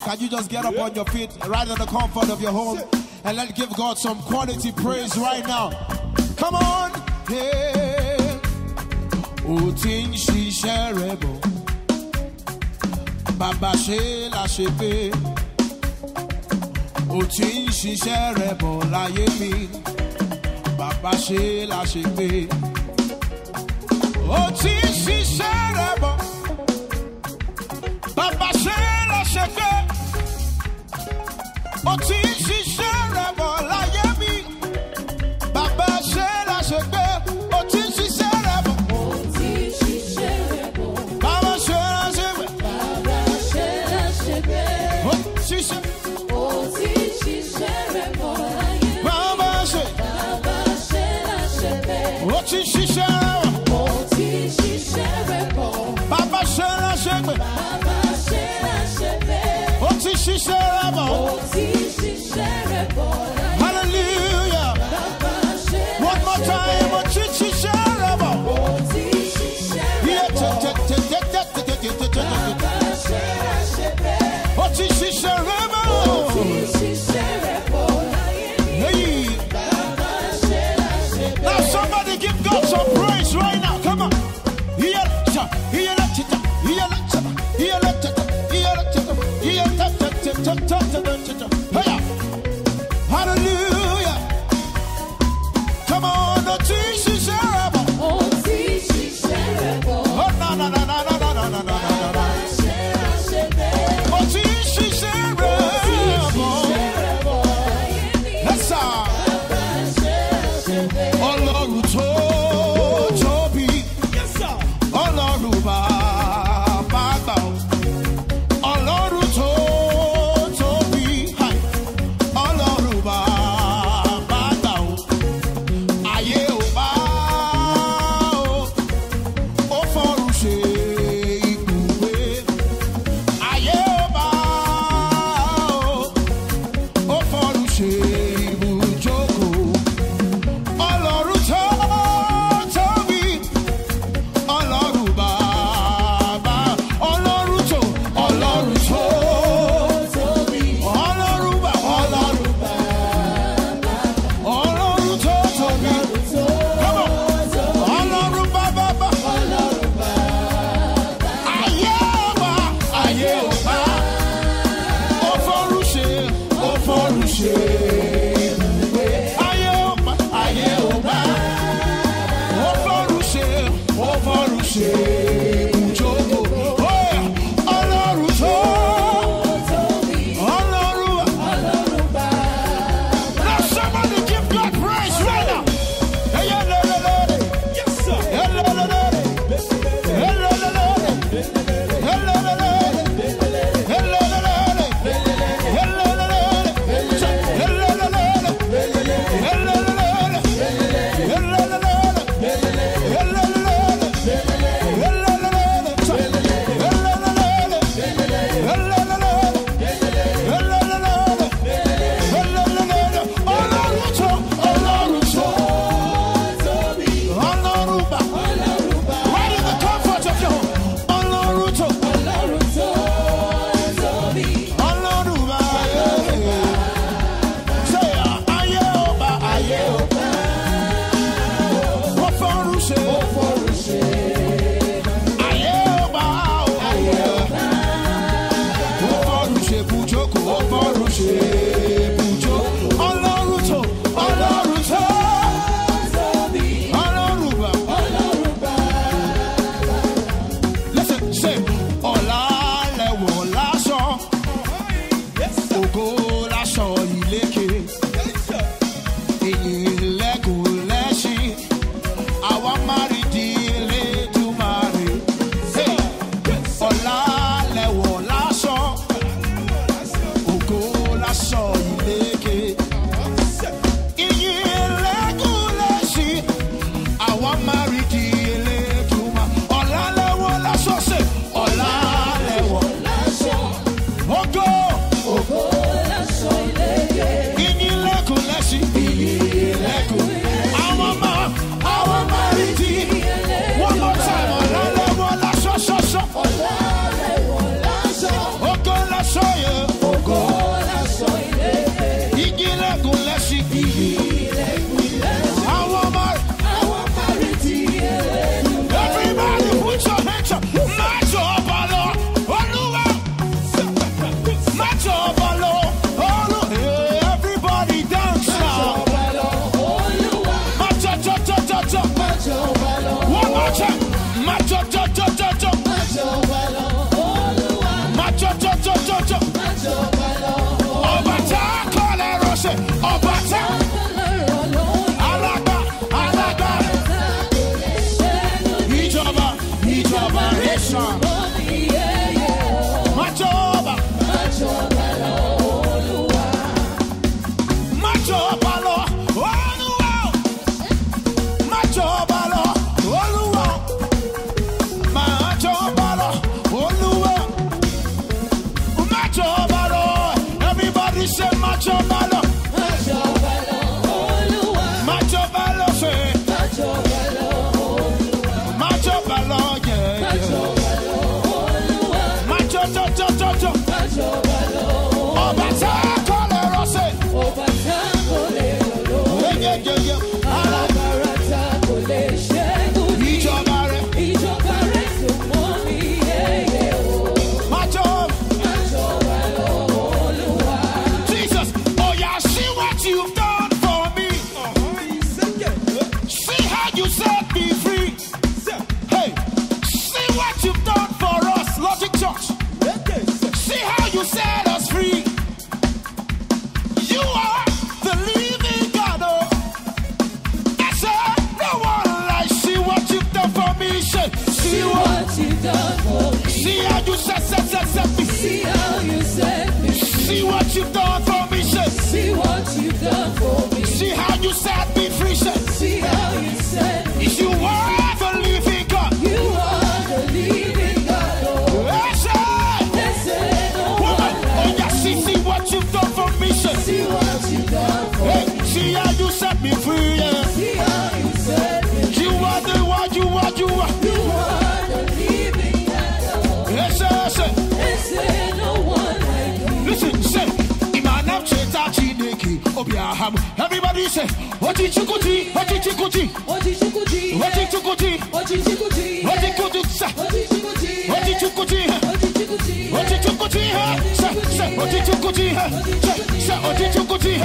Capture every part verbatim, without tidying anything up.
Can you just get up on your feet right in the comfort of your home and let's give God some quality praise right now. Come on. Hey. Utin shisherebo. Baba she la shepe. Utin shisherebo la yemi. Baba she la shepe. Utin shisherebo. Baba she la shepe. Oti shisherebo la yemi. Baba she la shepe. Oti shisherebo. Oti shisherebo. Baba she la shepe. Baba she la shepe. Oti shisherebo. Oti shisherebo la yemi. Baba she. Baba she la shepe. Oti shisherebo. Oti shisherebo. Baba she la shepe. Baba she la shepe. Oti shisherebo. Hallelujah. One more time. Oti shisherebo. Oti shisherebo. Now somebody give God some praise right now. Come on. Hallelujah. Come on, Oti shisherebo. Oti shisherebo. Oh no no no no no no no no no. Oti shisherebo. Let's go. Ọlọ́run tó tóbi. Yes sir. Ọlọ́run bàbá gbà ó. Ọlọ́run tó tóbi. Ọlọ́run bàbá gbà ó. Ayé ò bá ó. Ó fọ̀run ṣe ibùgbé. Ayé ò bá ó. Ó fọ̀run ṣe ibùjókòó. Ọlọ́run tó tóbi. Ọlọ́run bàbá. Ọlọ́run tó. Ọlọ́run tó tóbi. Ọlọ́run bàbá. Ọlọ́run bàbá. Ọlọ́run tó tóbi. Come on. Ọlọ́run bàbá. Ọlọ́run bàbá. Ayé ò bá. Ayé ò bá. Ó fọ̀run ṣe. Ó fọ̀run ṣe ibùgbé. Ayé ò bá. Ayé ò bá. Ó fọ̀run ṣe. Ó fọ̀run ṣe ibùjókòó. Oh, yeah. Ọlọ́run tó tóbi. Ọlọ́run bàbá. Now somebody give God praise right now. Hey, yeah, le, le, le, le. Yes, sir. Hey, le, le, le, le. Hey, le, le, le, le. Hey, le, le, le, le. Hey, le, le, le, le. Hey, le, le, le, le. Hey, le, le, le, le. Hey, le, le, le, le. Hey, le, le, le, le. Hey, le, le, le, le. Hey, le, le, le, le. Hey, le, le, le, le. Show you. See what you've done for me, say. See what you've done for me. See how you set me free, say. See how you set me free. You are the living God. You are the living God. Oh, yes, sir. Yes, sir. No woman, oh yeah, see, see what you've done for me, say. See what you've done for hey, me. See how you set me free, yeah. See how you set me free. You are the one, you are, you are. You are the living God. Oh, yes, sir, yes, sir. Yes, sir. No one like you. Listen, say, Imanam Cheta Chineki, Obiaham. Everybody say, Oti Chukuti, Oti Chukuti, Oti Chukuti, Oti Chukuti, Oti Chukuti, Oti Chukuti, Oti Chukuti, Oti Chukuti, Oti Chukuti, Oti Chukuti, say, say, Oti Chukuti, say, say, Oti Chukuti.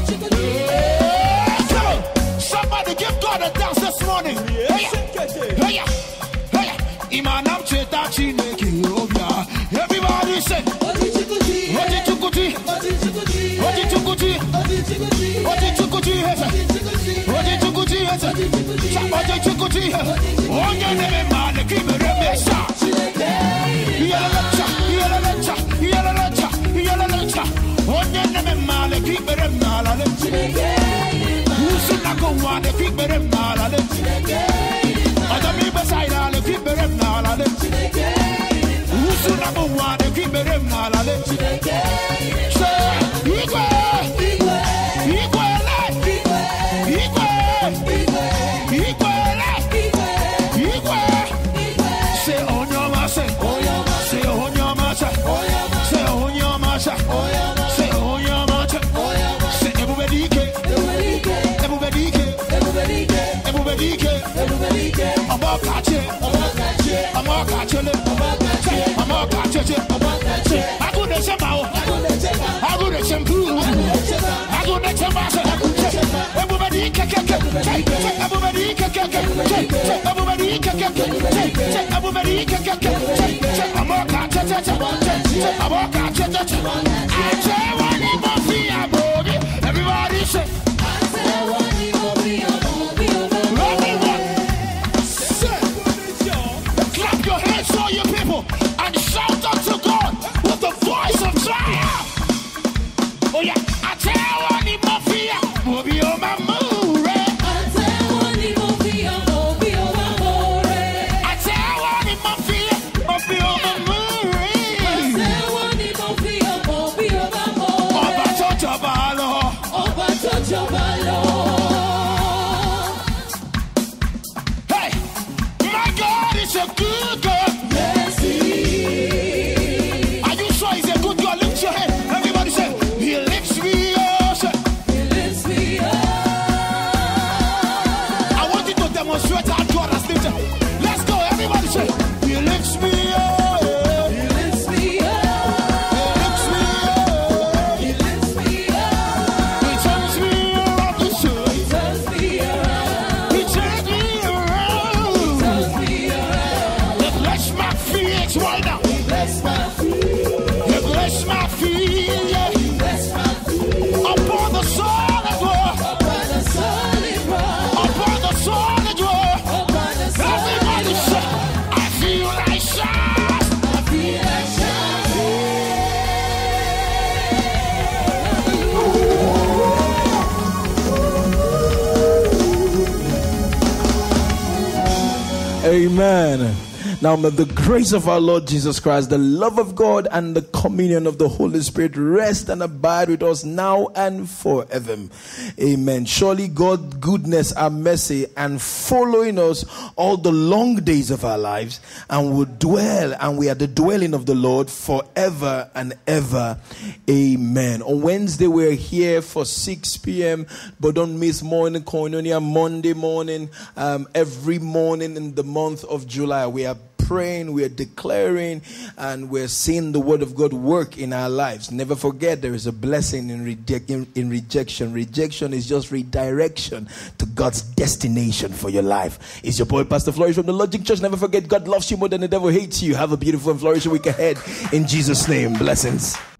Come on, somebody give God a dance this morning. Hey, hey, hey, Imanam Cheta Chineki, Obia. Everybody say, Oti Chukuti, Oti Chukuti, Oti Chukuti, Oti Chukuti, Oti Chukuti, Oti Chukuti, Oti Chukuti, Oti Chukuti, Onye neme male kibere mesa. Yalalacha, yalalacha, yalalacha, yalalacha. Onye neme male kibere malale. Usuna ko wane kibere malale. Adami beside ale kibere malale. Usuna ko wane kibere malale. Say, Igwe, Igwe, Igwe, Igwe, Igwe, Igwe. Say on your massa, say on your massa, say on your massa, say on your massa. Say everybody can, everybody can, everybody can. I'm all catching, I'm all catching, I'm all catching. I go to Shamao, I go to Shampoo, I go to Chamasa. Everybody can, everybody can, everybody can, everybody can. I'm all catching, I'm all catching. I say one in my feet, everybody say. Clap your hands, all you people, and shout unto God with the voice of triumph. Oh yeah, I tell one in my feet, will be on my move. I tell one in my feet, will be on my move. I tell one in my feet, will be on my move. I tell one in my feet, will be on my move. Oba Jojo Balo, Oba Jojo Balo. It's a good God. Yes, he. Are you sure he's a good God? Lift your hand. Everybody say, he lifts me up. He lifts me up. I want you to demonstrate how God has lifted. Let's go. Everybody say, he lifts me up. He lifts me up. He lifts me up. He lifts me up. He turns me around the sun. He turns me around. He turns me around. He turns me around. Bless my feet right now. Bless my feet. Bless my feet. Yeah. Bless my feet. Upon the solid rock. Upon the solid rock. Upon the solid rock. Upon the solid rock. Everybody say, I feel like shine. I feel like shine. Amen. Now may the grace of our Lord Jesus Christ, the love of God, and the communion of the Holy Spirit rest and abide with us now and forever. Amen. Surely God's goodness and mercy and following us all the long days of our lives, and will dwell, and we are the dwelling of the Lord forever and ever. Amen. On Wednesday we're here for six p.m. but don't miss morning koinonia, Monday morning, um, every morning in the month of July. We are praying, we are declaring, and we're seeing the word of God work in our lives. Never forget, there is a blessing in, reject, in, in rejection. Rejection is just redirection to God's destination for your life. It's your boy Pastor Flourish from the Logic Church. Never forget, God loves you more than the devil hates you. Have a beautiful and flourishing week ahead in Jesus' name. Blessings.